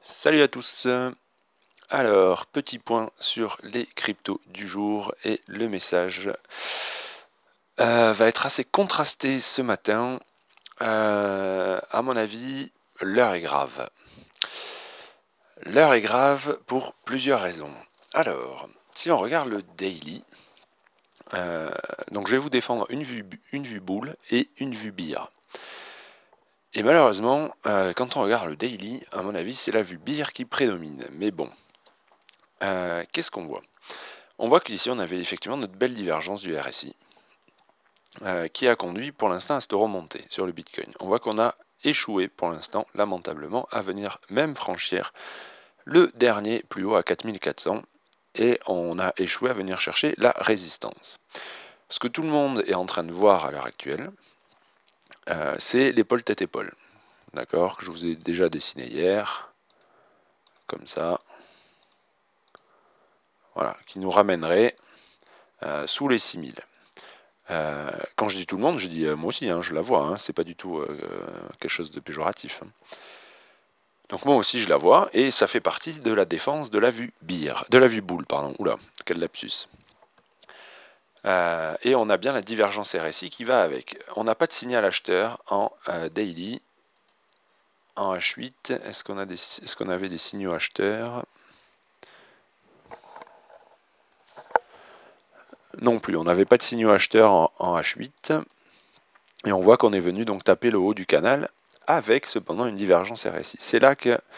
Salut à tous. Alors, petit point sur les cryptos du jour et le message va être assez contrasté ce matin. À mon avis, l'heure est grave. L'heure est grave pour plusieurs raisons. Alors, si on regarde le daily, donc je vais vous défendre une vue boule et une vue bear. Et malheureusement, quand on regarde le daily, à mon avis, c'est la vue bear qui prédomine. Mais bon, qu'est-ce qu'on voit? On voit qu'ici on avait effectivement notre belle divergence du RSI qui a conduit pour l'instant à cette remontée sur le Bitcoin. On voit qu'on a échoué pour l'instant lamentablement à venir même franchir le dernier plus haut à 4400 et on a échoué à venir chercher la résistance. Ce que tout le monde est en train de voir à l'heure actuelle, c'est l'épaule tête-épaule, d'accord, que je vous ai déjà dessiné hier, comme ça, voilà, qui nous ramènerait sous les 6000. Quand je dis tout le monde, je dis moi aussi, hein, je la vois, hein, c'est pas du tout quelque chose de péjoratif. Donc moi aussi je la vois, et ça fait partie de la défense de la vue bear, de la vue boule, pardon, oula, quel lapsus. Et on a bien la divergence RSI qui va avec. On n'a pas de signal acheteur en daily, en H8, est-ce qu'on avait des signaux acheteurs? Non plus, on n'avait pas de signaux acheteurs en H8, et on voit qu'on est venu donc taper le haut du canal avec cependant une divergence RSI. C'est là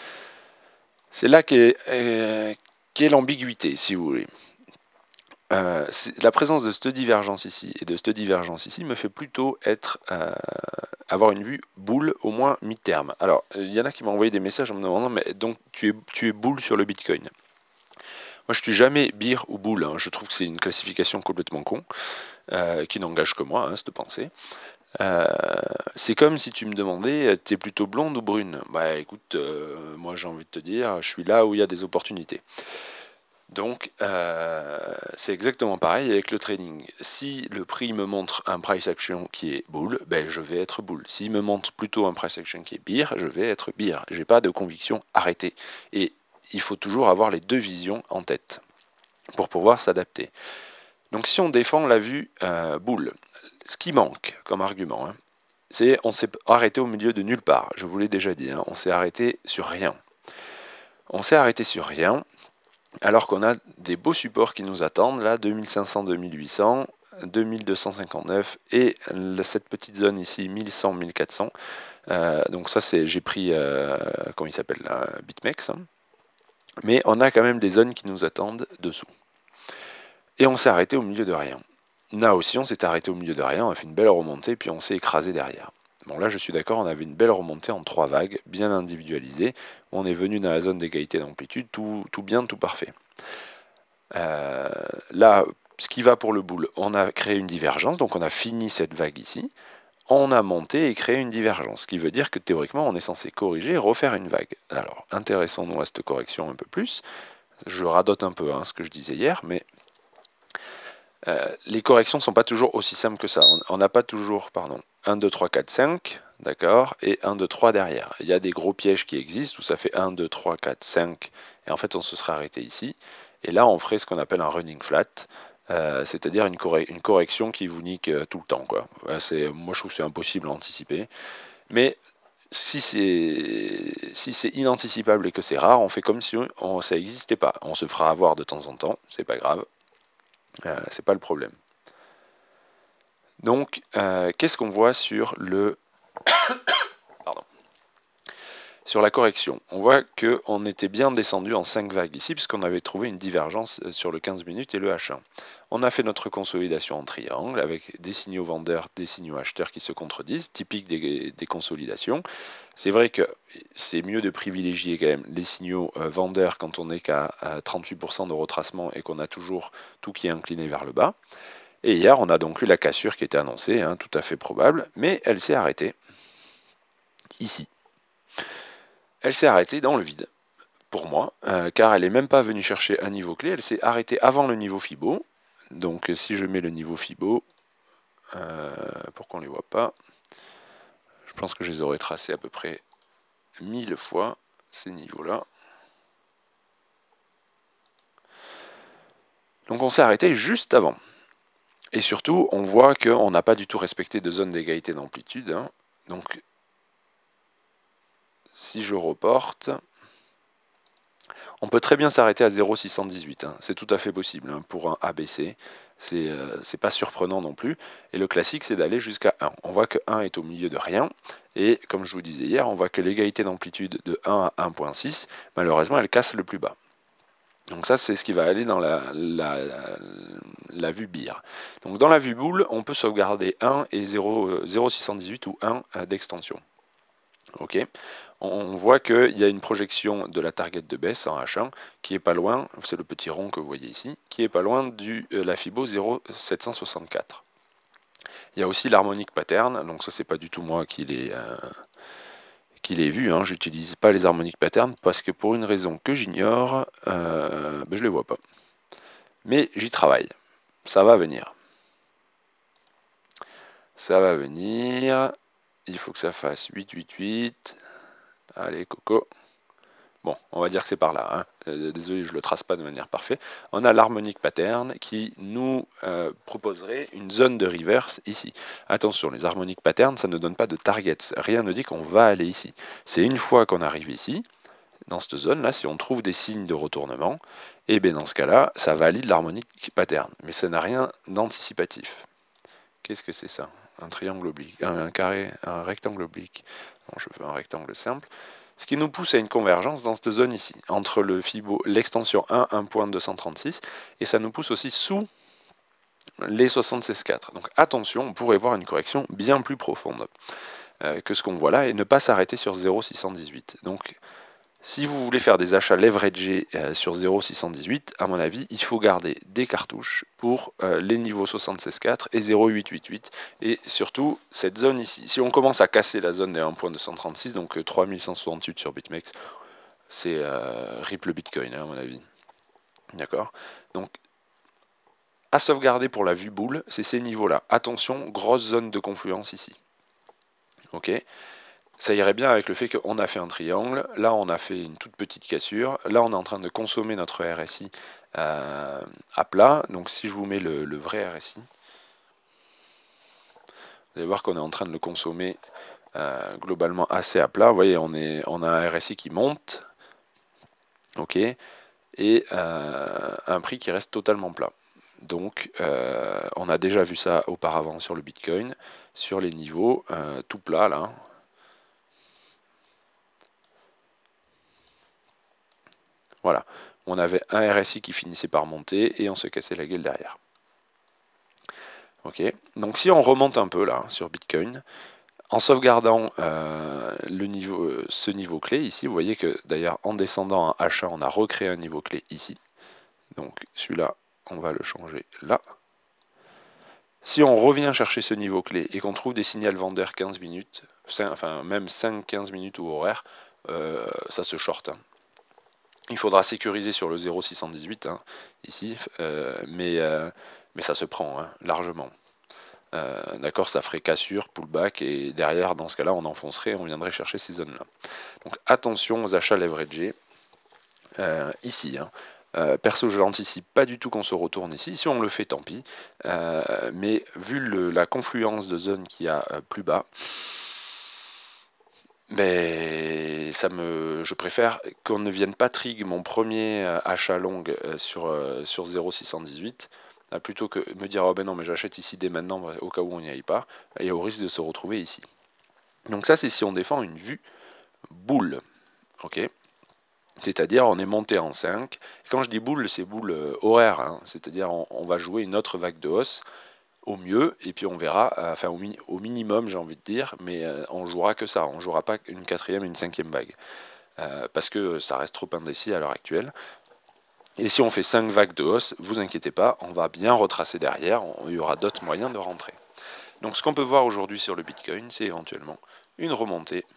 qu'est l'ambiguïté, si vous voulez. La présence de cette divergence ici et de cette divergence ici me fait plutôt avoir une vue boule au moins mi-terme. Alors, il y en a qui m'ont envoyé des messages en me demandant, mais donc tu es boule sur le Bitcoin? Moi, je suis jamais bear ou boule, hein. Je trouve que c'est une classification complètement con, qui n'engage que moi, hein, cette pensée. Euh, c'est comme si tu me demandais, t'es plutôt blonde ou brune? Bah écoute, moi j'ai envie de te dire, je suis là où il y a des opportunités. Donc c'est exactement pareil avec le trading. Si le prix me montre un price action qui est bull, ben je vais être bull. S'il me montre plutôt un price action qui est bear, je vais être bear. J'ai pas de conviction arrêtée. Et il faut toujours avoir les deux visions en tête pour pouvoir s'adapter. Donc si on défend la vue bull, ce qui manque comme argument, hein, c'est on s'est arrêté au milieu de nulle part. Je vous l'ai déjà dit, hein, on s'est arrêté sur rien. On s'est arrêté sur rien, alors qu'on a des beaux supports qui nous attendent, là, 2500, 2800, 2259 et cette petite zone ici, 1100, 1400. Donc ça, j'ai pris, comment il s'appelle là, BitMEX. Hein. Mais on a quand même des zones qui nous attendent dessous. Et on s'est arrêté au milieu de rien. Là aussi, on s'est arrêté au milieu de rien, on a fait une belle remontée, puis on s'est écrasé derrière. Bon, là, je suis d'accord, on avait une belle remontée en 3 vagues, bien individualisée. On est venu dans la zone d'égalité d'amplitude, tout bien, tout parfait. Là, ce qui va pour le boule, on a créé une divergence, donc on a fini cette vague ici. On a monté et créé une divergence, ce qui veut dire que théoriquement, on est censé corriger et refaire une vague. Alors, intéressons-nous à cette correction un peu plus. Je radote un peu ce que je disais hier, mais les corrections ne sont pas toujours aussi simples que ça. On n'a pas toujours, pardon, 1, 2, 3, 4, 5, d'accord, et 1, 2, 3 derrière. Il y a des gros pièges qui existent où ça fait 1, 2, 3, 4, 5, et en fait on se serait arrêté ici. Et là on ferait ce qu'on appelle un running flat, c'est-à-dire une correction qui vous nique tout le temps, quoi. Moi je trouve que c'est impossible à anticiper. Mais si c'est inanticipable et que c'est rare, on fait comme si ça n'existait pas. On se fera avoir de temps en temps, c'est pas grave. C'est pas le problème. Donc, qu'est-ce qu'on voit sur Pardon. Sur la correction? On voit qu'on était bien descendu en 5 vagues ici, puisqu'on avait trouvé une divergence sur le 15 minutes et le H1. On a fait notre consolidation en triangle, avec des signaux vendeurs, des signaux acheteurs qui se contredisent, typique des consolidations. C'est vrai que c'est mieux de privilégier quand même les signaux vendeurs quand on n'est qu'à 38% de retracement et qu'on a toujours tout qui est incliné vers le bas. Et hier, on a donc eu la cassure qui était annoncée, tout à fait probable, mais elle s'est arrêtée ici. Elle s'est arrêtée dans le vide, pour moi, car elle n'est même pas venue chercher un niveau clé, elle s'est arrêtée avant le niveau Fibo. Donc si je mets le niveau Fibo, pour qu'on ne les voit pas, je pense que je les aurais tracés à peu près 1000 fois, ces niveaux-là. Donc on s'est arrêté juste avant. Et surtout, on voit qu'on n'a pas du tout respecté de zone d'égalité d'amplitude. Hein. Donc, si je reporte, on peut très bien s'arrêter à 0,618. Hein. C'est tout à fait possible hein, pour un ABC. C'est pas surprenant non plus. Et le classique, c'est d'aller jusqu'à 1. On voit que 1 est au milieu de rien. Et comme je vous disais hier, on voit que l'égalité d'amplitude de 1 à 1,6, malheureusement, elle casse le plus bas. Donc ça, c'est ce qui va aller dans la vue BIR. Donc dans la vue boule, on peut sauvegarder 1 et 0,618 ou 1 d'extension. Ok. On voit qu'il y a une projection de la target de baisse en H1 qui est pas loin, c'est le petit rond que vous voyez ici, qui est pas loin de la Fibo 0,764. Il y a aussi l'harmonique pattern, donc ça c'est pas du tout moi qui l'ai vu, hein. J'utilise pas les harmoniques pattern parce que pour une raison que j'ignore, je les vois pas. Mais j'y travaille, ça va venir. Ça va venir, il faut que ça fasse 888. Allez, Coco. Bon, on va dire que c'est par là. Hein. Désolé, je ne le trace pas de manière parfaite. On a l'harmonique pattern qui nous proposerait une zone de reverse ici. Attention, les harmoniques pattern, ça ne donne pas de targets. Rien ne dit qu'on va aller ici. C'est une fois qu'on arrive ici, dans cette zone-là, si on trouve des signes de retournement, et bien dans ce cas-là, ça valide l'harmonique pattern. Mais ça n'a rien d'anticipatif. Qu'est-ce que c'est ça? Un triangle oblique, un carré, un rectangle oblique. Bon, je veux un rectangle simple. Ce qui nous pousse à une convergence dans cette zone ici, entre le Fibo, l'extension 1, 1.236, et ça nous pousse aussi sous les 76,4. Donc attention, on pourrait voir une correction bien plus profonde que ce qu'on voit là, et ne pas s'arrêter sur 0,618. Donc si vous voulez faire des achats leveragés sur 0,618, à mon avis, il faut garder des cartouches pour les niveaux 76,4 et 0,888. Et surtout, cette zone ici. Si on commence à casser la zone des 1.236, donc 3168 sur BitMEX, c'est rip le Bitcoin, hein, à mon avis. D'accord. Donc, à sauvegarder pour la vue boule, c'est ces niveaux-là. Attention, grosse zone de confluence ici. Ok. Ça irait bien avec le fait qu'on a fait un triangle, là on a fait une toute petite cassure, là on est en train de consommer notre RSI à plat, donc si je vous mets le vrai RSI, vous allez voir qu'on est en train de le consommer globalement assez à plat, vous voyez on a un RSI qui monte, ok, et un prix qui reste totalement plat. Donc on a déjà vu ça auparavant sur le Bitcoin, sur les niveaux tout plat là. Voilà, on avait un RSI qui finissait par monter et on se cassait la gueule derrière. Ok, donc si on remonte un peu là sur Bitcoin, en sauvegardant ce niveau clé ici, vous voyez que d'ailleurs en descendant à H1, on a recréé un niveau clé ici. Donc celui-là, on va le changer là. Si on revient chercher ce niveau clé et qu'on trouve des signaux vendeurs 15 minutes, enfin même 5-15 minutes ou horaire, ça se short. Hein. Il faudra sécuriser sur le 0,618 hein, ici, mais ça se prend hein, largement. D'accord, ça ferait cassure, pullback, et derrière, dans ce cas-là, on enfoncerait, on viendrait chercher ces zones-là. Donc attention aux achats leveragés ici. Hein. Perso, je n'anticipe pas du tout qu'on se retourne ici. Si on le fait, tant pis. Mais vu la confluence de zones qu'il y a plus bas, mais je préfère qu'on ne vienne pas trig mon premier achat long sur 0,618 plutôt que me dire oh ben non mais j'achète ici dès maintenant au cas où on n'y aille pas et au risque de se retrouver ici. Donc ça c'est si on défend une vue boule, ok. C'est-à-dire on est monté en 5. Quand je dis boule, c'est boule horaire, hein. C'est-à-dire on va jouer une autre vague de hausse au mieux, et puis on verra, enfin au minimum j'ai envie de dire, mais on jouera que ça, on jouera pas une quatrième et une cinquième vague, parce que ça reste trop indécis à l'heure actuelle. Et si on fait 5 vagues de hausse, vous inquiétez pas, on va bien retracer derrière, il y aura d'autres moyens de rentrer. Donc ce qu'on peut voir aujourd'hui sur le Bitcoin, c'est éventuellement une remontée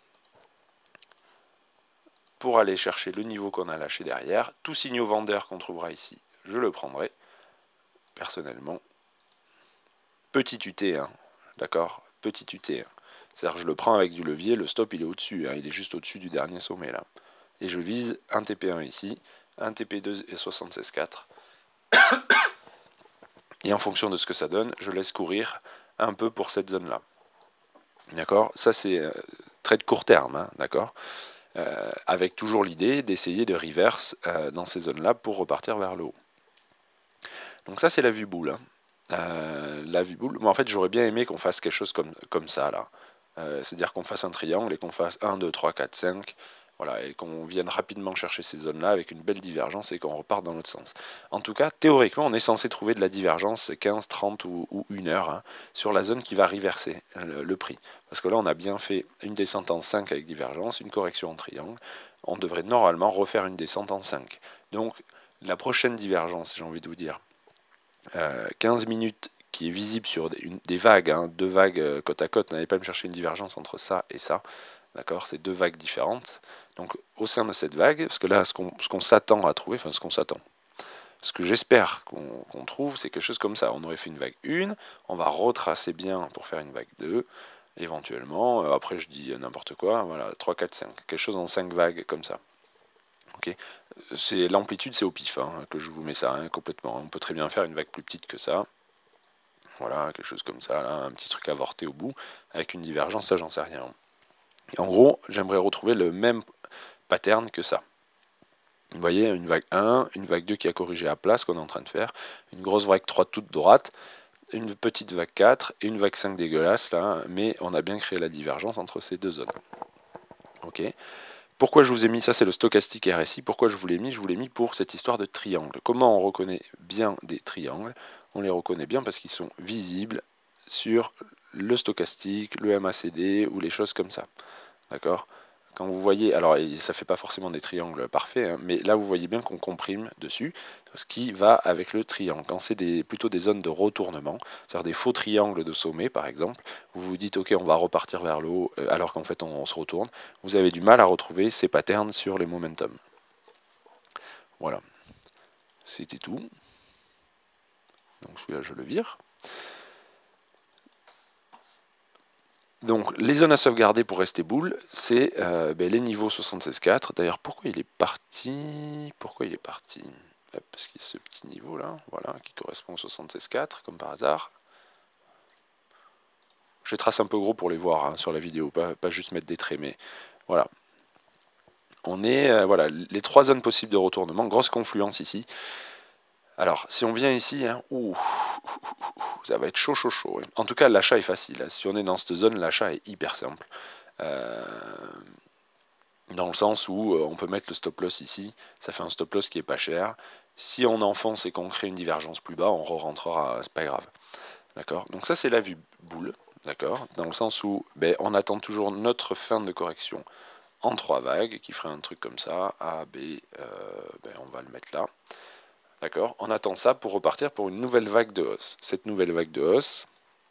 pour aller chercher le niveau qu'on a lâché derrière. Tout signal vendeur qu'on trouvera ici, je le prendrai personnellement. Petit UT, hein, d'accord, petit UT. Hein. C'est-à-dire que je le prends avec du levier, le stop il est au-dessus, hein, il est juste au-dessus du dernier sommet là. Et je vise un TP1 ici, un TP2 et 76,4. Et en fonction de ce que ça donne, je laisse courir un peu pour cette zone-là. D'accord? Ça, c'est très de court terme, hein, d'accord? Avec toujours l'idée d'essayer de reverse dans ces zones-là pour repartir vers le haut. Donc ça, c'est la vue boule, hein. La vue boule, moi en fait j'aurais bien aimé qu'on fasse quelque chose comme ça là. C'est-à-dire qu'on fasse un triangle et qu'on fasse 1, 2, 3, 4, 5. Voilà, et qu'on vienne rapidement chercher ces zones-là avec une belle divergence et qu'on reparte dans l'autre sens. En tout cas, théoriquement, on est censé trouver de la divergence 15, 30 ou 1 heure, hein, sur la zone qui va reverser le prix. Parce que là, on a bien fait une descente en 5 avec divergence, une correction en triangle. On devrait normalement refaire une descente en 5. Donc, la prochaine divergence, j'ai envie de vous dire, 15 minutes qui est visible sur des vagues, hein, deux vagues côte à côte, n'allez pas me chercher une divergence entre ça et ça, d'accord, c'est deux vagues différentes. Donc au sein de cette vague, parce que là ce qu'on s'attend à trouver, enfin ce que j'espère qu'on trouve, c'est quelque chose comme ça. On aurait fait une vague 1, on va retracer bien pour faire une vague 2, éventuellement, après je dis n'importe quoi, voilà, 3, 4, 5, quelque chose en 5 vagues comme ça. Ok, c'est l'amplitude, c'est au pif, hein, que je vous mets ça, hein, complètement. On peut très bien faire une vague plus petite que ça. Voilà, quelque chose comme ça, là, un petit truc avorté au bout, avec une divergence, ça j'en sais rien. Et en gros, j'aimerais retrouver le même pattern que ça. Vous voyez, une vague 1, une vague 2 qui a corrigé à plat, ce qu'on est en train de faire, une grosse vague 3 toute droite, une petite vague 4 et une vague 5 dégueulasse, là, mais on a bien créé la divergence entre ces deux zones. Ok. Pourquoi je vous ai mis ça, c'est le stochastique RSI. Pourquoi je vous l'ai mis? Je vous l'ai mis pour cette histoire de triangle. Comment on reconnaît bien des triangles? On les reconnaît bien parce qu'ils sont visibles sur le stochastique, le MACD ou les choses comme ça. D'accord? Quand vous voyez, alors ça fait pas forcément des triangles parfaits, hein, mais là vous voyez bien qu'on comprime dessus, ce qui va avec le triangle. Quand c'est plutôt des zones de retournement, c'est-à-dire des faux triangles de sommet par exemple, vous vous dites ok on va repartir vers le haut alors qu'en fait on se retourne, vous avez du mal à retrouver ces patterns sur les momentum. Voilà, c'était tout. Donc celui-là je le vire. Donc les zones à sauvegarder pour rester boule, c'est les niveaux 76.4. D'ailleurs, pourquoi il est parti? Parce qu'il y a ce petit niveau là, voilà, qui correspond au 76.4, comme par hasard. Je les trace un peu gros pour les voir hein, sur la vidéo, pas juste mettre des traits, mais voilà. On est, voilà, les trois zones possibles de retournement, grosse confluence ici. Alors, si on vient ici, hein, ça va être chaud, chaud, chaud. Hein. En tout cas, l'achat est facile. Hein. Si on est dans cette zone, l'achat est hyper simple. Dans le sens où on peut mettre le stop loss ici, ça fait un stop loss qui est pas cher. Si on enfonce et qu'on crée une divergence plus bas, on re-rentrera, c'est pas grave. D'accord? Donc ça c'est la vue boule, d'accord? Dans le sens où on attend toujours notre fin de correction en trois vagues, qui ferait un truc comme ça, A, B, on va le mettre là. D'accord? On attend ça pour repartir pour une nouvelle vague de hausse. Cette nouvelle vague de hausse,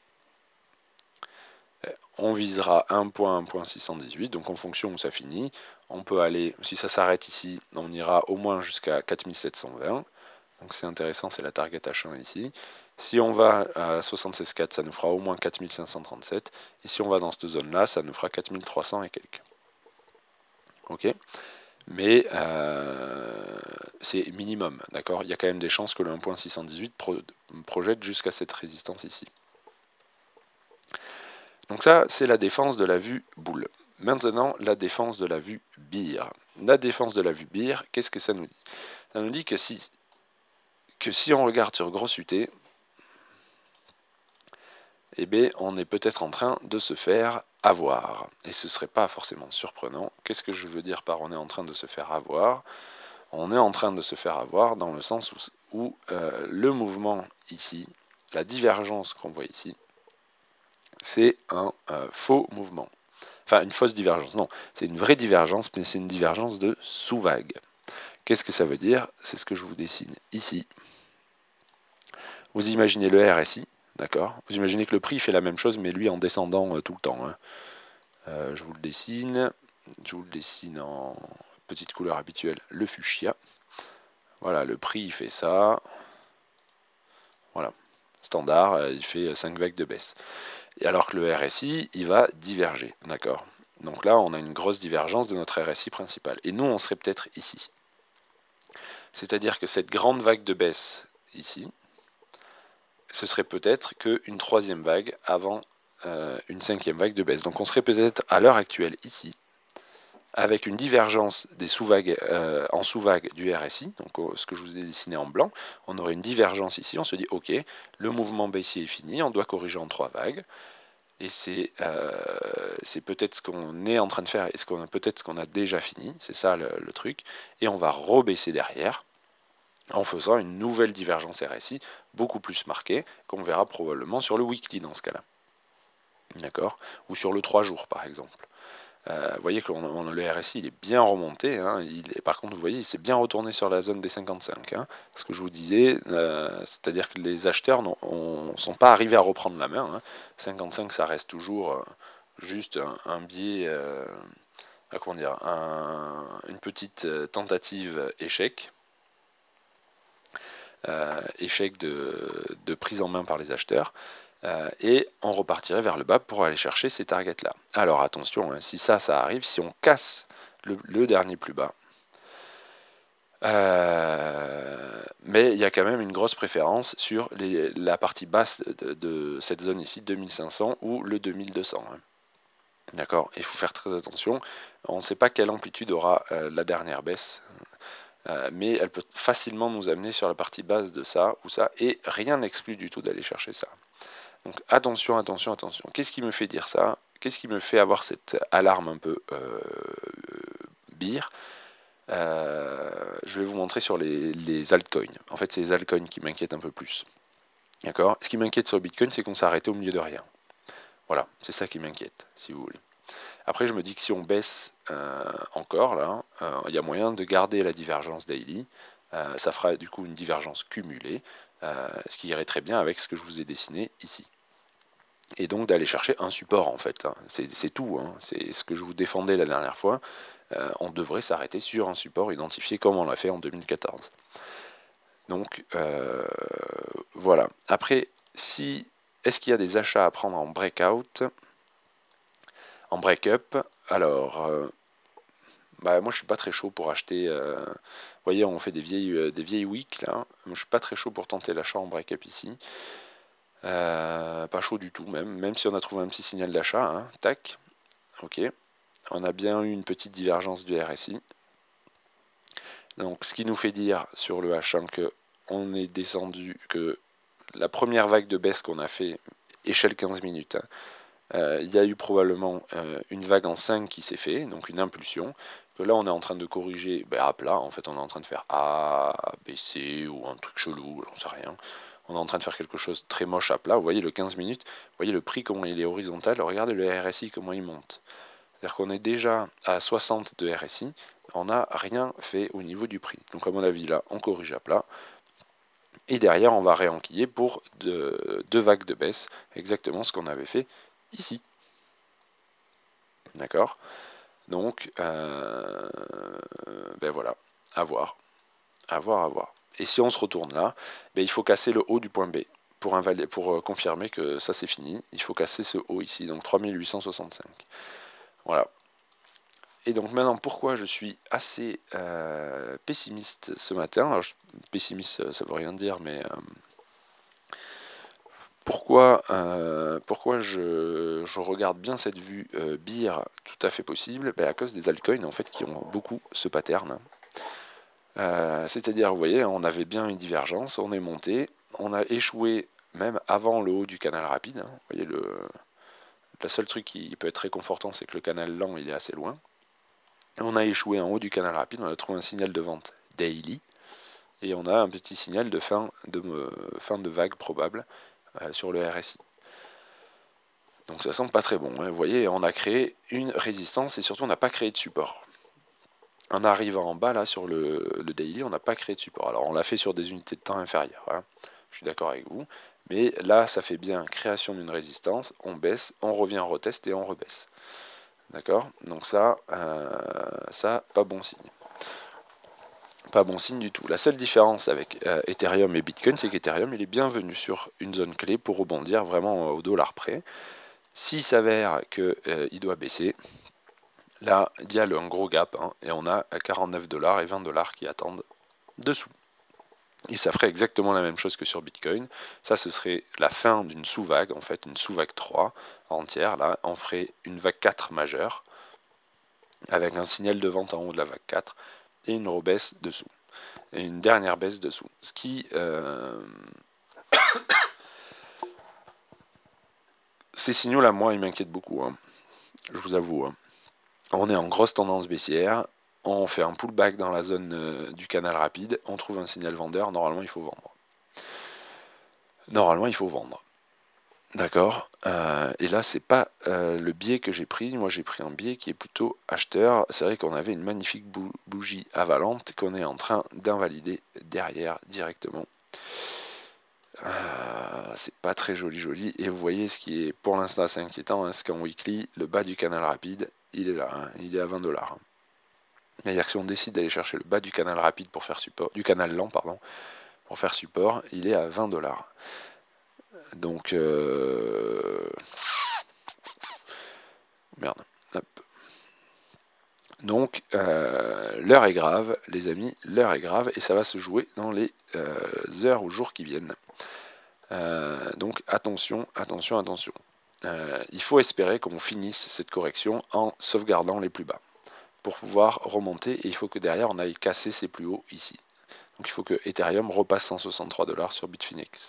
on visera 1.618, donc en fonction où ça finit, on peut aller, si ça s'arrête ici, on ira au moins jusqu'à 4720, donc c'est intéressant, c'est la target H1 ici. Si on va à 76.4, ça nous fera au moins 4537, et si on va dans cette zone-là, ça nous fera 4300 et quelques. Ok? Mais c'est minimum, d'accord? Il y a quand même des chances que le 1.618 projette jusqu'à cette résistance ici. Donc ça, c'est la défense de la vue boule. Maintenant, la défense de la vue bear. La défense de la vue bear, qu'est-ce que ça nous dit? Ça nous dit que si on regarde sur grosse UT, on est peut-être en train de se faire avoir. Et ce ne serait pas forcément surprenant. Qu'est-ce que je veux dire par on est en train de se faire avoir? On est en train de se faire avoir dans le sens où le mouvement ici, la divergence qu'on voit ici, c'est un faux mouvement. Enfin, une fausse divergence, non, c'est une vraie divergence, mais c'est une divergence de sous-vague. Qu'est-ce que ça veut dire? C'est ce que je vous dessine ici. Vous imaginez le RSI, d'accord? Vous imaginez que le prix fait la même chose, mais lui en descendant tout le temps. Hein. Je vous le dessine en petite couleur habituelle, le fuchsia. Voilà, le prix il fait ça. Voilà, standard, il fait 5 vagues de baisse. Et alors que le RSI, il va diverger, d'accord? Donc là, on a une grosse divergence de notre RSI principal. Et nous, on serait peut-être ici. C'est-à-dire que cette grande vague de baisse ici, ce serait peut-être qu'une troisième vague avant une cinquième vague de baisse. Donc on serait peut-être à l'heure actuelle ici, avec une divergence des sous-vagues en sous-vague du RSI, donc ce que je vous ai dessiné en blanc, on aurait une divergence ici, on se dit ok, le mouvement baissier est fini, on doit corriger en 3 vagues, et c'est peut-être ce qu'on est en train de faire, et peut-être ce qu'on a déjà fini, c'est ça le truc, et on va rebaisser derrière, en faisant une nouvelle divergence RSI, beaucoup plus marquée, qu'on verra probablement sur le weekly dans ce cas-là. D'accord? Ou sur le 3 jours par exemple. Vous voyez que le RSI il est bien remonté, hein, par contre vous voyez il s'est bien retourné sur la zone des 55, hein, ce que je vous disais, c'est-à-dire que les acheteurs ne sont pas arrivés à reprendre la main, hein. 55 ça reste toujours juste un biais, comment dire, une petite tentative échec, échec de prise en main par les acheteurs. Et on repartirait vers le bas pour aller chercher ces targets là. Alors attention, hein, si ça arrive, si on casse le dernier plus bas, mais il y a quand même une grosse préférence sur la partie basse de cette zone ici, 2500 ou le 2200. Hein. D'accord, il faut faire très attention. On ne sait pas quelle amplitude aura la dernière baisse, mais elle peut facilement nous amener sur la partie basse de ça ou ça, et rien n'exclut du tout d'aller chercher ça. Donc attention, attention, attention. Qu'est-ce qui me fait dire ça? Qu'est-ce qui me fait avoir cette alarme un peu bire? Je vais vous montrer sur les altcoins. En fait, c'est les altcoins qui m'inquiètent un peu plus. D'accord? Ce qui m'inquiète sur Bitcoin, c'est qu'on s'est arrêté au milieu de rien. Voilà, c'est ça qui m'inquiète, si vous voulez. Après, je me dis que si on baisse encore, là, il y a moyen de garder la divergence daily. Ça fera du coup une divergence cumulée, ce qui irait très bien avec ce que je vous ai dessiné ici. Et donc d'aller chercher un support en fait. Hein. C'est tout, hein. C'est ce que je vous défendais la dernière fois. On devrait s'arrêter sur un support identifié comme on l'a fait en 2014. Donc voilà. Après, est-ce qu'il y a des achats à prendre en breakout, en break-up? Alors, moi je suis pas très chaud pour acheter. Vous voyez, on fait des vieilles weeks là. Moi, je suis pas très chaud pour tenter l'achat en break-up ici. Pas chaud du tout même si on a trouvé un petit signal d'achat, hein, tac, ok, on a bien eu une petite divergence du RSI, donc ce qui nous fait dire sur le H1 que on est descendu, que la première vague de baisse qu'on a fait, échelle 15 minutes, hein, il y a eu probablement une vague en 5 qui s'est fait, donc une impulsion, que là on est en train de corriger à plat, en fait on est en train de faire A, B, C ou un truc chelou, j'en sais rien. On est en train de faire quelque chose de très moche à plat. Vous voyez le 15 minutes, vous voyez le prix comment il est horizontal, regardez le RSI comment il monte. C'est-à-dire qu'on est déjà à 60 de RSI, on n'a rien fait au niveau du prix. Donc à mon avis là, on corrige à plat. Et derrière, on va réenquiller pour deux vagues de baisse, exactement ce qu'on avait fait ici. D'accord? Donc, voilà, à voir. À voir, à voir. Et si on se retourne là, il faut casser le haut du point B pour confirmer que ça c'est fini. Il faut casser ce haut ici, donc 3865. Voilà. Et donc maintenant, pourquoi je suis assez pessimiste ce matin? Alors, pessimiste, ça veut rien dire, mais pourquoi je regarde bien cette vue bear tout à fait possible? À cause des altcoins en fait qui ont beaucoup ce pattern. C'est-à-dire, vous voyez, on avait bien une divergence, on est monté, on a échoué même avant le haut du canal rapide. Hein. Vous voyez, le seul truc qui peut être réconfortant, c'est que le canal lent, il est assez loin. On a échoué en haut du canal rapide, on a trouvé un signal de vente daily, et on a un petit signal de fin de vague probable sur le RSI. Donc ça semble pas très bon. Hein. Vous voyez, on a créé une résistance, et surtout, on n'a pas créé de support. En arrivant en bas, là, sur le daily, on n'a pas créé de support. Alors, on l'a fait sur des unités de temps inférieures. Hein. Je suis d'accord avec vous. Mais là, ça fait bien création d'une résistance. On baisse, on revient, on reteste et on rebaisse. D'accord? Donc ça, pas bon signe. Pas bon signe du tout. La seule différence avec Ethereum et Bitcoin, c'est qu'Ethereum, il est bienvenu sur une zone clé pour rebondir vraiment au dollar près. S'il s'avère qu'il doit baisser, là, il y a un gros gap, hein, et on a 49 $ et 20 $ qui attendent dessous. Et ça ferait exactement la même chose que sur Bitcoin. Ça, ce serait la fin d'une sous-vague, en fait, une sous-vague 3 entière. Là, on ferait une vague 4 majeure, avec un signal de vente en haut de la vague 4 et une rebaisse dessous. Et une dernière baisse dessous. Ce qui... Ces signaux-là, moi, ils m'inquiètent beaucoup, hein. Je vous avoue. Hein. On est en grosse tendance baissière. On fait un pullback dans la zone du canal rapide. On trouve un signal vendeur. Normalement, il faut vendre. Normalement, il faut vendre. D'accord. Et là, c'est pas le biais que j'ai pris. Moi, j'ai pris un biais qui est plutôt acheteur. C'est vrai qu'on avait une magnifique bougie avalante qu'on est en train d'invalider derrière directement. C'est pas très joli. Et vous voyez ce qui est pour l'instant assez inquiétant, hein, c'est qu'en weekly, le bas du canal rapide, il est là, hein, il est à 20$. C'est-à-dire que si on décide d'aller chercher le bas du canal rapide pour faire support, du canal lent, pardon, pour faire support, il est à 20$. Donc, merde. Hop. Donc, l'heure est grave, les amis, l'heure est grave, et ça va se jouer dans les heures ou jours qui viennent. Donc, attention. Il faut espérer qu'on finisse cette correction en sauvegardant les plus bas pour pouvoir remonter, et il faut que derrière on aille casser ces plus hauts ici. Donc il faut que Ethereum repasse 163$ sur Bitfinex.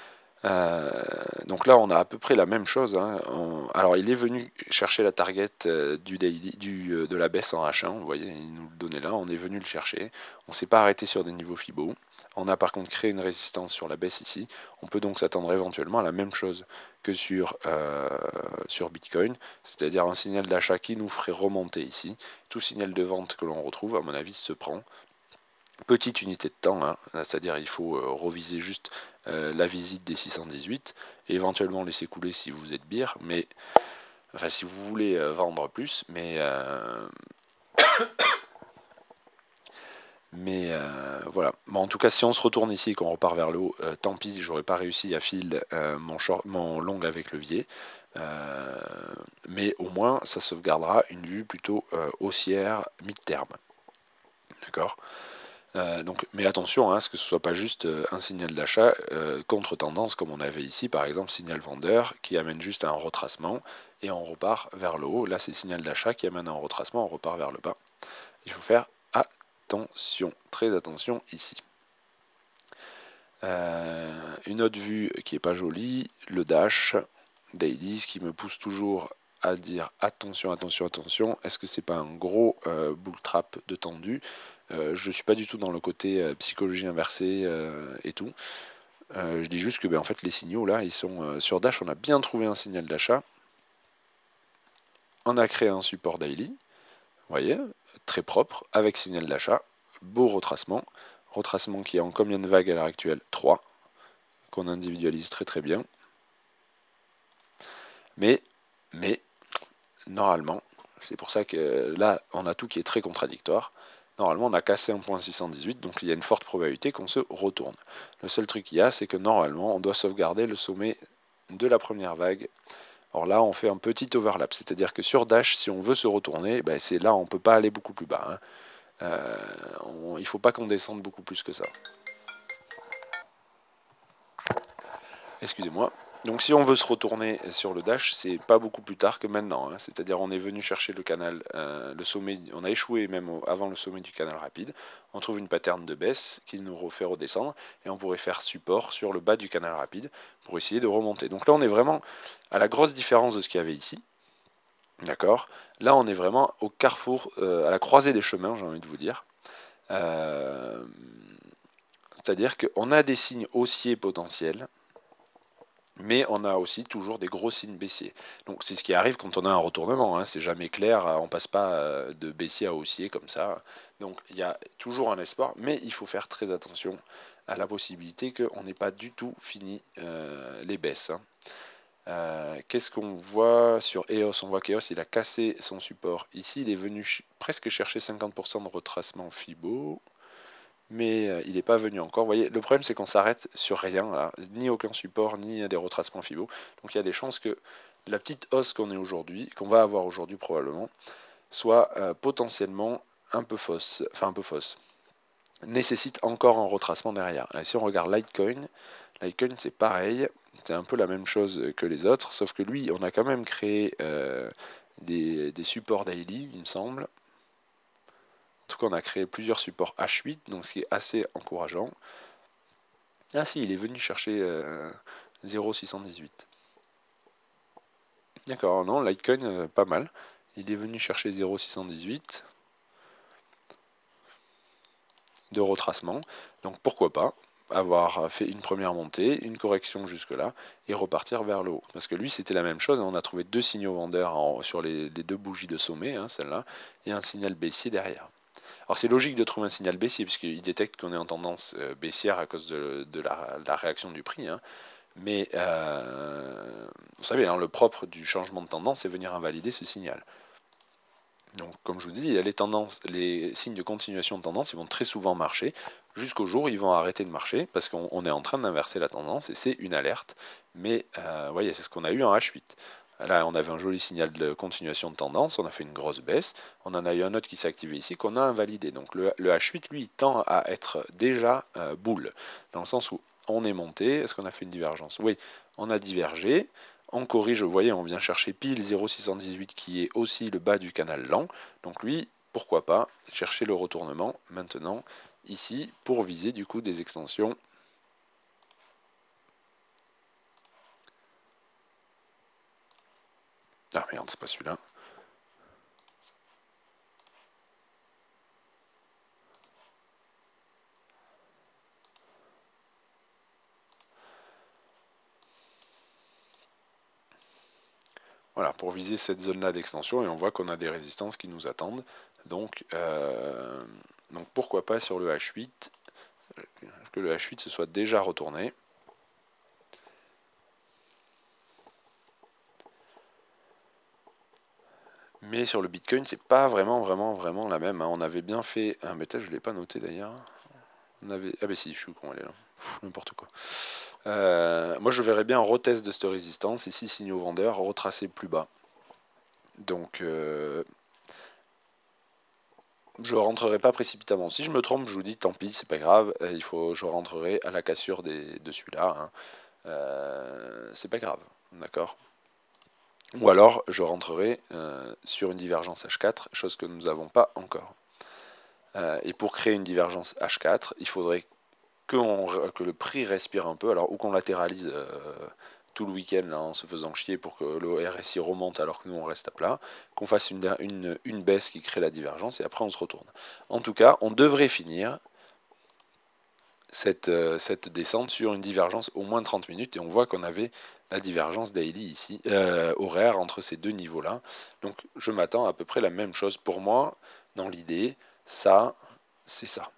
Donc là on a à peu près la même chose, hein. Alors il est venu chercher la target de la baisse en H1, vous voyez, il nous le donnait là, on est venu le chercher, on ne s'est pas arrêté sur des niveaux Fibo, on a par contre créé une résistance sur la baisse ici, on peut donc s'attendre éventuellement à la même chose que sur Bitcoin, c'est-à-dire un signal d'achat qui nous ferait remonter ici, tout signal de vente que l'on retrouve à mon avis se prend. Petite unité de temps, hein, c'est-à-dire il faut reviser juste la visite des 618 et éventuellement laisser couler si vous êtes beer, mais enfin si vous voulez vendre plus, mais voilà. Bon, en tout cas, si on se retourne ici et qu'on repart vers le haut, tant pis, j'aurais pas réussi à filer mon long avec levier. Mais au moins, ça sauvegardera une vue plutôt haussière mid-terme. D'accord. Donc, mais attention à ce que ce ne soit pas juste un signal d'achat contre-tendance comme on avait ici, par exemple signal vendeur qui amène juste à un retracement et on repart vers le haut. Là, c'est signal d'achat qui amène à un retracement, on repart vers le bas. Il faut faire attention, très attention ici. Une autre vue qui n'est pas jolie, le dash daily, ce qui me pousse toujours à dire attention. Est-ce que c'est pas un gros bull trap de tendu? Je suis pas du tout dans le côté psychologie inversée et tout. Je dis juste que en fait les signaux là, ils sont sur Dash, on a bien trouvé un signal d'achat. On a créé un support daily, vous voyez, très propre, avec signal d'achat, beau retracement. Retracement qui est en combien de vagues à l'heure actuelle? 3, qu'on individualise très bien. Mais, normalement, c'est pour ça que là, on a tout qui est très contradictoire. Normalement, on a cassé un point 618, donc il y a une forte probabilité qu'on se retourne. Le seul truc qu'il y a, c'est que normalement, on doit sauvegarder le sommet de la première vague. Or là, on fait un petit overlap, c'est-à-dire que sur Dash, si on veut se retourner, ben c'est là, on ne peut pas aller beaucoup plus bas. Hein. Il ne faut pas qu'on descende beaucoup plus que ça. Excusez-moi. Donc si on veut se retourner sur le dash, c'est pas beaucoup plus tard que maintenant. Hein. C'est-à-dire on est venu chercher le canal, le sommet, on a échoué même avant le sommet du canal rapide. On trouve une pattern de baisse qui nous refait redescendre et on pourrait faire support sur le bas du canal rapide pour essayer de remonter. Donc là on est vraiment à la grosse différence de ce qu'il y avait ici. D'accord. Là on est vraiment au carrefour, à la croisée des chemins, j'ai envie de vous dire. C'est-à-dire qu'on a des signes haussiers potentiels. Mais on a aussi toujours des gros signes baissiers. Donc c'est ce qui arrive quand on a un retournement, hein. C'est jamais clair, on passe pas de baissier à haussier comme ça. Donc il y a toujours un espoir, mais il faut faire très attention à la possibilité qu'on n'ait pas du tout fini les baisses. Hein. Qu'est-ce qu'on voit sur EOS? On voit qu'EOS il a cassé son support. Ici il est venu presque chercher 50% de retracement Fibo. Mais il n'est pas venu encore. Vous voyez, le problème c'est qu'on s'arrête sur rien, là, ni aucun support, ni des retracements Fibo. Donc il y a des chances que la petite hausse qu'on va avoir aujourd'hui probablement, soit potentiellement un peu fausse. Enfin un peu fausse. nécessite encore un retracement derrière. Et si on regarde Litecoin, Litecoin c'est pareil, c'est un peu la même chose que les autres, sauf que lui, on a quand même créé des supports daily, il me semble. En tout cas, on a créé plusieurs supports H8, donc ce qui est assez encourageant. Ah si, il est venu chercher 0,618. D'accord, non, Litecoin, pas mal. Il est venu chercher 0,618 de retracement. Donc pourquoi pas avoir fait une première montée, une correction jusque-là, et repartir vers le haut. Parce que lui, c'était la même chose. On a trouvé deux signaux vendeurs sur les deux bougies de sommet, hein, celle-là, et un signal baissier derrière. Alors c'est logique de trouver un signal baissier, puisqu'il détecte qu'on est en tendance baissière à cause de la réaction du prix. Hein. Mais vous savez, hein, le propre du changement de tendance, c'est venir invalider ce signal. Donc, comme je vous dis, il y a les tendances, les signes de continuation de tendance, ils vont très souvent marcher jusqu'au jour où ils vont arrêter de marcher parce qu'on est en train d'inverser la tendance et c'est une alerte. Mais voyez, c'est ce qu'on a eu en H8. Là, on avait un joli signal de continuation de tendance, on a fait une grosse baisse, on en a eu un autre qui s'est activé ici qu'on a invalidé. Donc le H8, lui, il tend à être déjà boule, dans le sens où on est monté, est-ce qu'on a fait une divergence? Oui, on a divergé, on corrige, vous voyez, on vient chercher pile 0,618 qui est aussi le bas du canal lent. Donc lui, pourquoi pas chercher le retournement maintenant ici pour viser du coup des extensions. Ah merde, c'est pas celui-là. Voilà, pour viser cette zone-là d'extension et on voit qu'on a des résistances qui nous attendent. Donc pourquoi pas sur le H8, que le H8 se soit déjà retourné. Mais sur le Bitcoin, c'est pas vraiment la même. Hein. On avait bien fait. Ah, mais peut-être je l'ai pas noté d'ailleurs. On avait. Ah, bah si, je suis con, elle est là. N'importe quoi. Moi, je verrais bien un retest de cette résistance. Ici, signaux vendeurs, retracer plus bas. Donc, je rentrerai pas précipitamment. Si je me trompe, je vous dis, tant pis, c'est pas grave. Je rentrerai à la cassure de celui-là. Hein. C'est pas grave, d'accord. Ou alors, je rentrerai sur une divergence H4, chose que nous n'avons pas encore. Et pour créer une divergence H4, il faudrait que le prix respire un peu, alors ou qu'on latéralise tout le week-end là, en se faisant chier pour que le RSI remonte alors que nous on reste à plat, qu'on fasse une baisse qui crée la divergence et après on se retourne. En tout cas, on devrait finir cette descente sur une divergence au moins 30 minutes et on voit qu'on avait la divergence daily ici, horaire entre ces deux niveaux-là. Donc je m'attends à peu près la même chose pour moi dans l'idée, ça, c'est ça.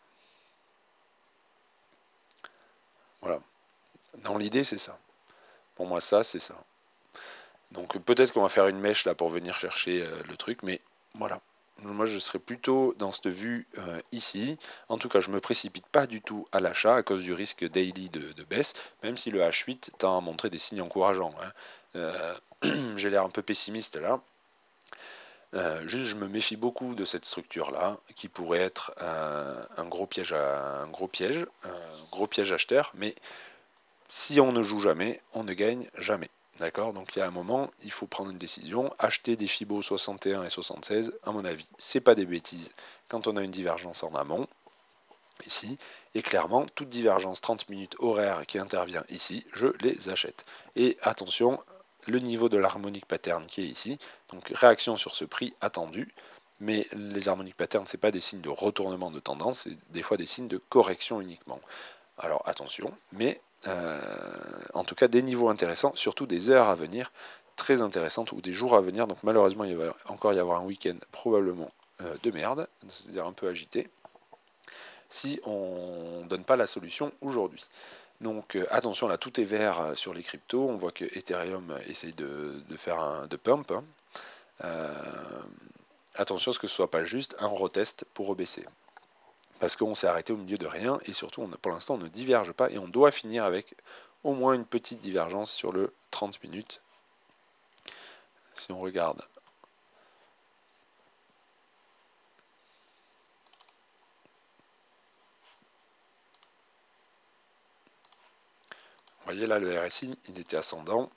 Voilà. Dans l'idée, c'est ça. Pour moi, ça, c'est ça. Donc peut-être qu'on va faire une mèche là pour venir chercher le truc, mais voilà. Moi, je serais plutôt dans cette vue ici. En tout cas, je ne me précipite pas du tout à l'achat à cause du risque daily de baisse, même si le H8 tend à montrer des signes encourageants. Hein. J'ai l'air un peu pessimiste là. Juste, je me méfie beaucoup de cette structure-là, qui pourrait être un gros piège, un gros piège acheteur, mais si on ne joue jamais, on ne gagne jamais. D'accord. Donc il y a un moment, il faut prendre une décision. Acheter des Fibo 61 et 76, à mon avis, c'est pas des bêtises quand on a une divergence en amont, ici. Et clairement, toute divergence 30 minutes horaire qui intervient ici, je les achète. Et attention, le niveau de l'harmonique pattern qui est ici, donc réaction sur ce prix attendu. Mais les harmoniques patterns, ce n'est pas des signes de retournement de tendance, c'est des fois des signes de correction uniquement. Alors attention, mais en tout cas des niveaux intéressants, surtout des heures à venir très intéressantes ou des jours à venir. Donc malheureusement, il va encore y avoir un week-end probablement de merde, c'est-à-dire un peu agité, si on ne donne pas la solution aujourd'hui. Donc attention, là tout est vert sur les cryptos. On voit que Ethereum essaye de faire un de pump. Hein. Euh, attention à ce que ce soit pas juste un retest pour rebaisser. Parce qu'on s'est arrêté au milieu de rien et surtout pour l'instant on ne diverge pas et on doit finir avec au moins une petite divergence sur le 30 minutes. Si on regarde voyez là, le RSI, il était ascendant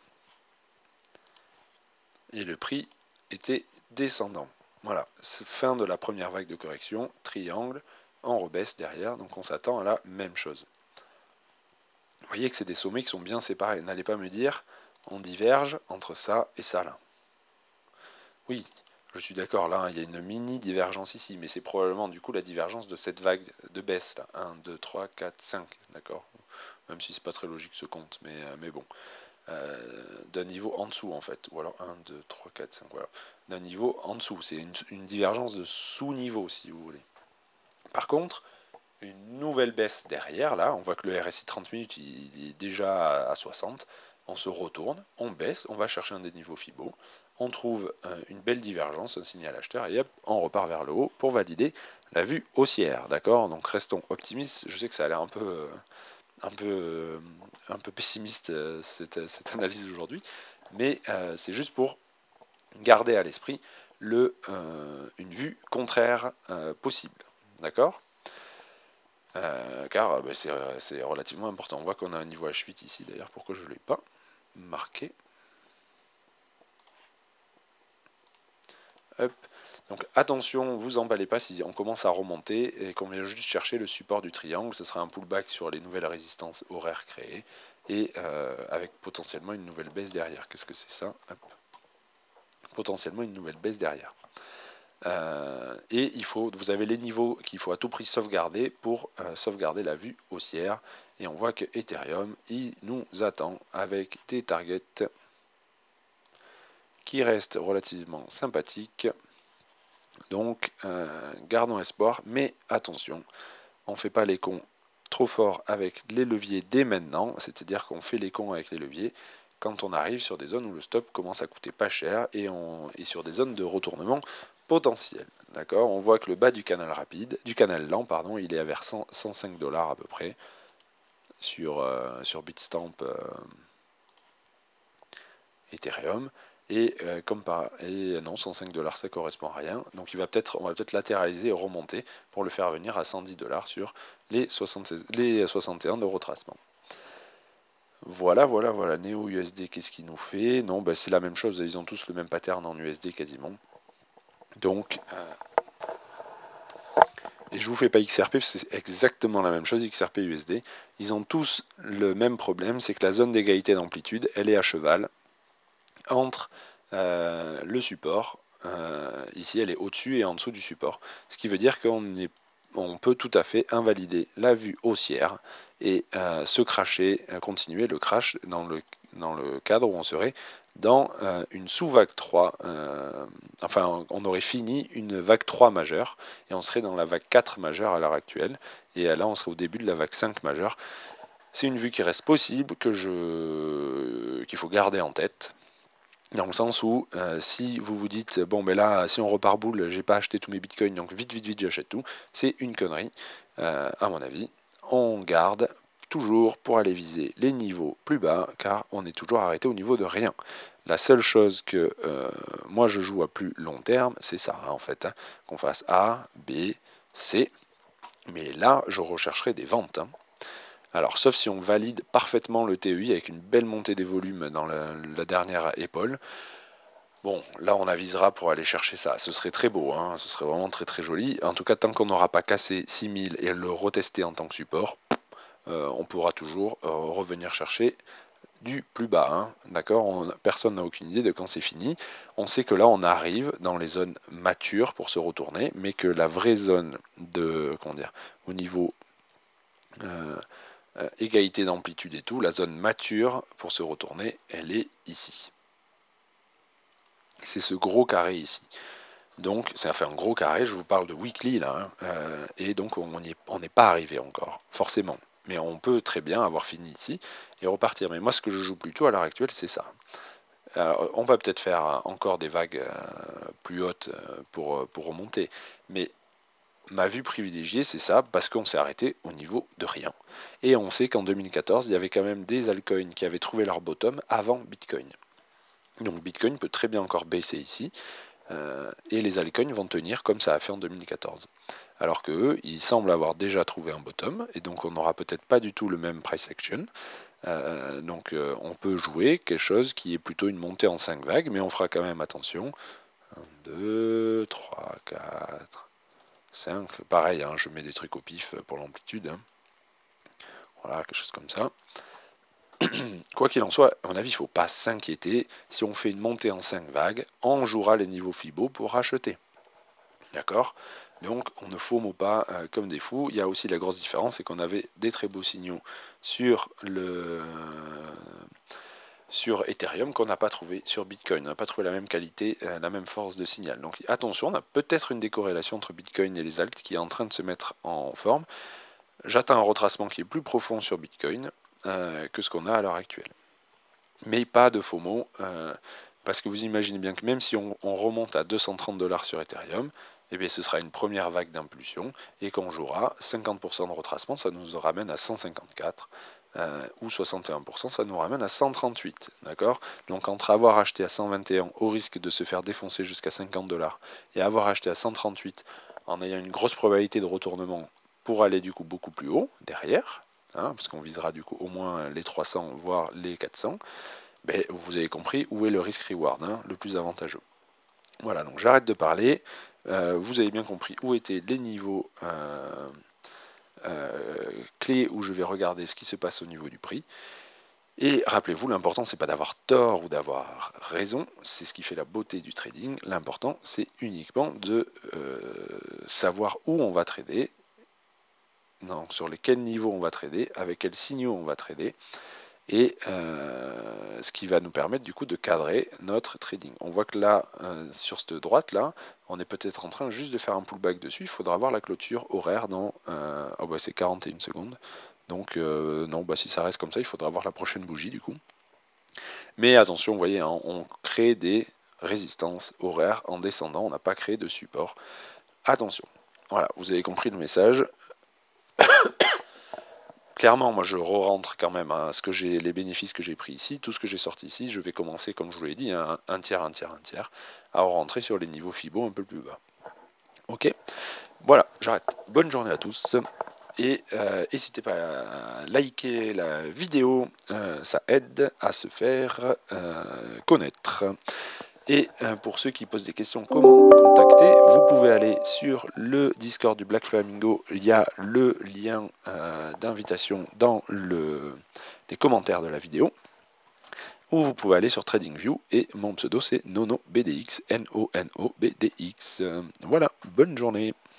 et le prix était descendant. Voilà, fin de la première vague de correction, triangle, en rebaisse derrière, donc on s'attend à la même chose. Vous voyez que c'est des sommets qui sont bien séparés. N'allez pas me dire, on diverge entre ça et ça là. Oui, je suis d'accord, là, il y a une mini divergence ici, mais c'est probablement du coup la divergence de cette vague de baisse là. 1, 2, 3, 4, 5, d'accord. Même si c'est pas très logique ce compte, mais bon. D'un niveau en dessous en fait, ou alors 1, 2, 3, 4, 5, voilà. D'un niveau en dessous, c'est une divergence de sous-niveau si vous voulez. Par contre, une nouvelle baisse derrière, là, on voit que le RSI 30 minutes il est déjà à 60, on se retourne, on baisse, on va chercher un des niveaux Fibo, on trouve une belle divergence, un signal acheteur, et hop, on repart vers le haut pour valider la vue haussière, d'accord. Donc restons optimistes, je sais que ça a l'air un peu pessimiste cette analyse d'aujourd'hui, mais c'est juste pour garder à l'esprit une vue contraire possible, d'accord. Car c'est relativement important. On voit qu'on a un niveau H8 ici, d'ailleurs, pourquoi je ne l'ai pas marqué. Hop. Donc attention, vous emballez pas si on commence à remonter et qu'on vient juste chercher le support du triangle, ce sera un pullback sur les nouvelles résistances horaires créées et avec potentiellement une nouvelle baisse derrière. Qu'est-ce que c'est ça? Hop. Potentiellement une nouvelle baisse derrière. Et vous avez les niveaux qu'il faut à tout prix sauvegarder pour sauvegarder la vue haussière. Et on voit que Ethereum, il nous attend avec des targets qui restent relativement sympathiques. Donc, gardons espoir, mais attention, on ne fait pas les cons trop fort avec les leviers dès maintenant, c'est-à-dire qu'on fait les cons avec les leviers quand on arrive sur des zones où le stop commence à coûter pas cher et sur des zones de retournement potentiel. D'accord. On voit que le bas du canal lent, pardon, il est vers 105 $ à peu près sur Bitstamp Ethereum. Et non, 105 $ ça correspond à rien. Donc on va peut-être latéraliser et remonter pour le faire venir à 110 $ sur les 61 de retracement. Voilà. Neo USD, qu'est-ce qu'il nous fait? Non, c'est la même chose. Ils ont tous le même pattern en USD quasiment. Donc, et je vous fais pas XRP parce que c'est exactement la même chose, XRP USD. Ils ont tous le même problème, c'est que la zone d'égalité d'amplitude, elle est à cheval entre le support. Ici, elle est au-dessus et en dessous du support. Ce qui veut dire qu'on peut tout à fait invalider la vue haussière et se crasher, continuer le crash dans le cadre où on serait dans une sous-vague 3. Enfin, on aurait fini une vague 3 majeure et on serait dans la vague 4 majeure à l'heure actuelle. Et là, on serait au début de la vague 5 majeure. C'est une vue qui reste possible, qu'il faut garder en tête. Dans le sens où, si vous vous dites, bon ben là, si on repart boule, j'ai pas acheté tous mes bitcoins, donc vite, j'achète tout, c'est une connerie, à mon avis. On garde toujours pour aller viser les niveaux plus bas, car on est toujours arrêté au niveau de rien. La seule chose que moi je joue à plus long terme, c'est ça, en fait, qu'on fasse A, B, C, mais là, je rechercherai des ventes. Alors, sauf si on valide parfaitement le TEI avec une belle montée des volumes dans la dernière épaule. Bon, là on avisera pour aller chercher ça. Ce serait très beau, hein, ce serait vraiment très très joli. En tout cas, tant qu'on n'aura pas cassé 6000 et le retester en tant que support, on pourra toujours revenir chercher du plus bas. Hein, d'accord. Personne n'a aucune idée de quand c'est fini. On sait que là on arrive dans les zones matures pour se retourner, mais que la vraie zone de, comment dire, au niveau égalité d'amplitude et tout, la zone mature pour se retourner, elle est ici. C'est ce gros carré ici. Donc, ça fait un gros carré, je vous parle de weekly là, et donc on n'est pas arrivé encore, forcément. Mais on peut très bien avoir fini ici et repartir. Mais moi, ce que je joue plutôt à l'heure actuelle, c'est ça. Alors, on va peut-être faire encore des vagues plus hautes pour remonter. Mais ma vue privilégiée, c'est ça, parce qu'on s'est arrêté au niveau de rien. Et on sait qu'en 2014, il y avait quand même des altcoins qui avaient trouvé leur bottom avant Bitcoin. Donc Bitcoin peut très bien encore baisser ici. Et les altcoins vont tenir comme ça a fait en 2014. Alors que eux, ils semblent avoir déjà trouvé un bottom, et donc on n'aura peut-être pas du tout le même price action, Donc on peut jouer quelque chose qui est plutôt une montée en 5 vagues, mais on fera quand même attention. 1, 2, 3, 4, 5. Pareil, hein, je mets des trucs au pif pour l'amplitude. Hein. Voilà, quelque chose comme ça. Quoi qu'il en soit, à mon avis, il ne faut pas s'inquiéter. Si on fait une montée en 5 vagues, on jouera les niveaux Fibo pour racheter. D'accord? Donc on ne FOMO pas comme des fous. Il y a aussi la grosse différence, c'est qu'on avait des très beaux signaux sur Ethereum qu'on n'a pas trouvé sur Bitcoin. On n'a pas trouvé la même qualité, la même force de signal. Donc attention, on a peut-être une décorrélation entre Bitcoin et les alts qui est en train de se mettre en forme. J'attends un retracement qui est plus profond sur Bitcoin que ce qu'on a à l'heure actuelle. Mais pas de FOMO, parce que vous imaginez bien que même si on remonte à 230 $ sur Ethereum, eh bien, ce sera une première vague d'impulsion, et qu'on jouera 50% de retracement, ça nous ramène à 154, ou 61%, ça nous ramène à 138, d'accord? Donc entre avoir acheté à 121 au risque de se faire défoncer jusqu'à 50 $, et avoir acheté à 138 en ayant une grosse probabilité de retournement pour aller du coup beaucoup plus haut derrière, hein, parce qu'on visera du coup au moins les 300 voire les 400, ben, vous avez compris où est le risk-reward, hein, le plus avantageux. Voilà, donc j'arrête de parler. Vous avez bien compris où étaient les niveaux clés où je vais regarder ce qui se passe au niveau du prix. Et rappelez-vous, l'important c'est pas d'avoir tort ou d'avoir raison, c'est ce qui fait la beauté du trading. L'important c'est uniquement de savoir où on va trader, donc sur lesquels niveaux on va trader, avec quels signaux on va trader, et ce qui va nous permettre du coup de cadrer notre trading. On voit que là, sur cette droite là, on est peut-être en train juste de faire un pullback dessus, il faudra voir la clôture horaire dans, oh bah c'est 41 secondes, donc non, bah si ça reste comme ça, il faudra voir la prochaine bougie du coup. Mais attention, vous voyez, hein, on crée des résistances horaires en descendant, on n'a pas créé de support. Attention, voilà, vous avez compris le message. Clairement, moi je re-rentre quand même à ce que j'ai, les bénéfices que j'ai pris ici, tout ce que j'ai sorti ici, je vais commencer, comme je vous l'ai dit, un tiers, à rentrer sur les niveaux Fibo un peu plus bas. Ok, voilà, j'arrête. Bonne journée à tous. Et n'hésitez pas à liker la vidéo, ça aide à se faire connaître. Et pour ceux qui posent des questions, comment contacter, vous pouvez aller sur le Discord du Black Flamingo. Il y a le lien d'invitation dans les commentaires de la vidéo. Ou vous pouvez aller sur TradingView et mon pseudo c'est NonoBDX, NONOBDX. Voilà, bonne journée.